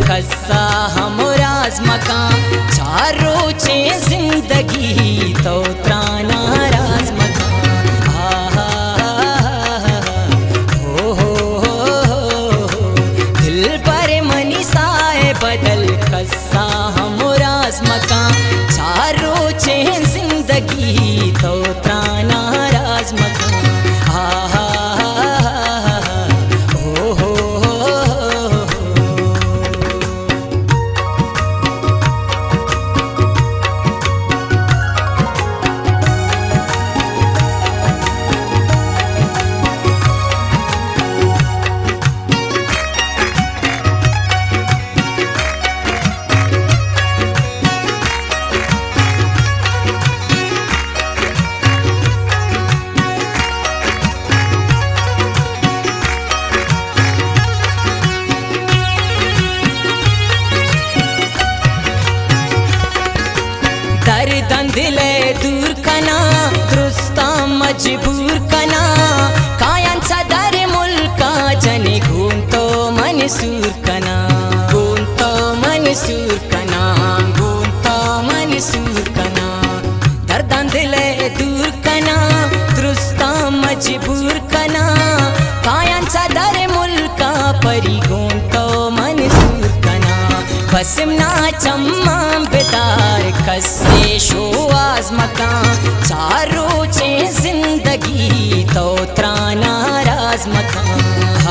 खस्सा हमराज मकान चारों चे जिंदगी तो त्राना राज मकान हो दिल पर मनीसाए बदल खस्सा हमराज मकान चारों चे जिंदगी तो त्राना राज मकान दिले दूर कना दुरुस्ता मजबूर कना कायांचा दर मुल्का जने घूमतो मनसूर कना घूमतो मनसूर कना घूमतो मनसूर कना दर्दां दिले दूर कना दुरुस्ता मजबूर कना कायांचा दर मुल्का परी घूमतो मनसूर कना बसमना चम्मा बेदार कस्से शो आज मकान चारों चे जिंदगी तो त्राना राज मकान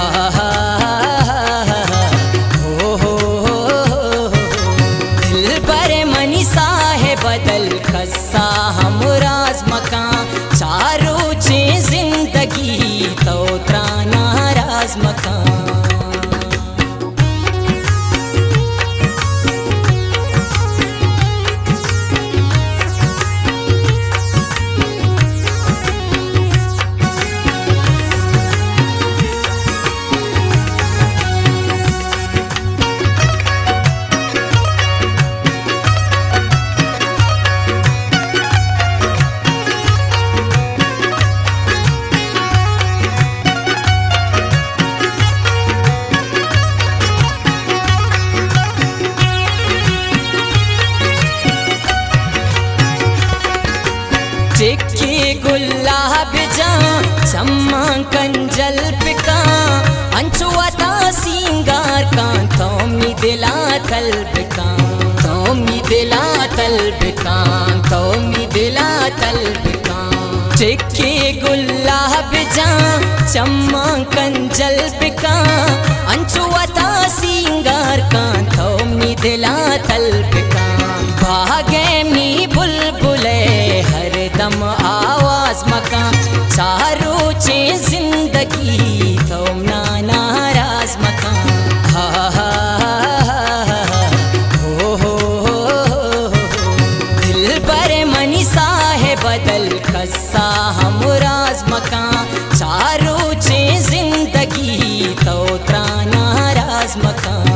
हो दिल पर मनीसा है बदल खस्सा हमराज मकान चारों चे जिंदगी तो त्राना राज मकान चिक्की गुलाब जा चम्मा कंजल पिका अंचुआता सिंगार का तोमी दिला तलब का तोमी दिला तलब का तोमी दिला तलब का चिक्की गुलाब जा चम्मा कंजल पिका अंचुआता सिंगार का तोमी दिला तलब का भागे मी बुलबुले दम आवाज मकान चारों चे जिंदगी तो नाना राज मकान हो दिल पर मनीसा है बदल खस्सा हमराज मकान चारों चे जिंदगी तो त्राना राज मकान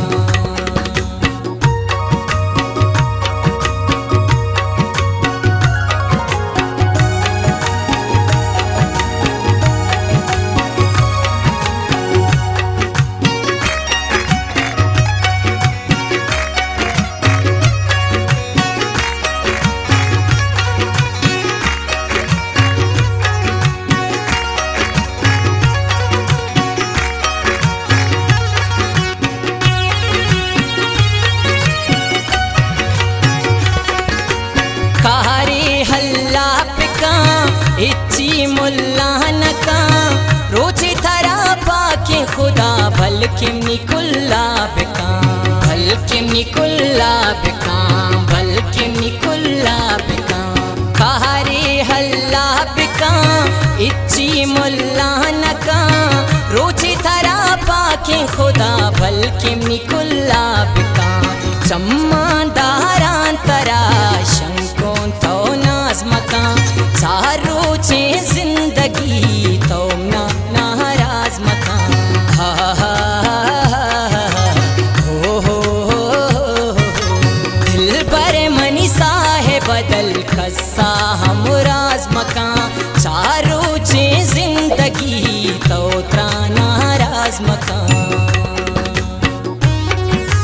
इच्ची मुल्ला नका रोजे थरा पाके खुदा भल किम निकुल्ला बिका भल किम निकुल्ला बिका भल किम निकुल्ला बिका खारे हल्ला बिका इच्ची मुल्ला नका रोजे थरा पाके खुदा भल किम निकुल्ला बिका चम्मा दारां तरा शंकों तो नाज मका चारों चे जिंदगी तो नाराज मकान हो दिल पर मनीसा है बदल खस्सा हमराज मकान चारों चे जिंदगी तो त्राना राज मकान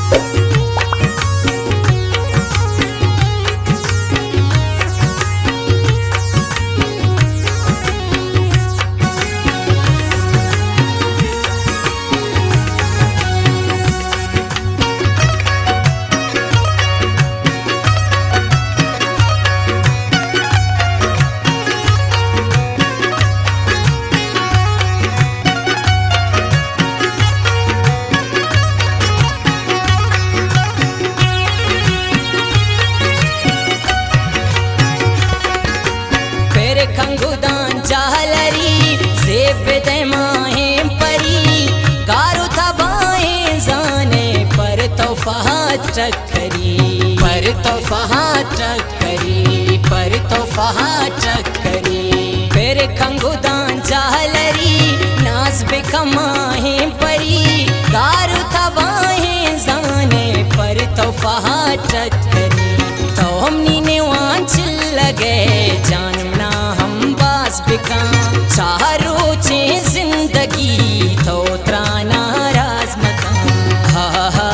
तोहफा टक्करी पर तोहफा टक्करी फिर खंगुदान जालरी नाज बेकमाहे परी गारू तबाहे जाने पर तोहफा टक्करी तो हमनी ने वांचिल लगे जानना हम बास बिका चारों चे जिंदगी तो त्राना राज मका हा हा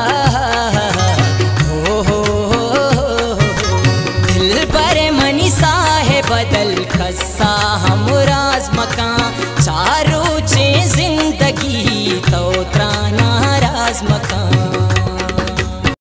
बदल खस्सा हम राज मका चारों चे जिंदगी तो त्राना राज मका।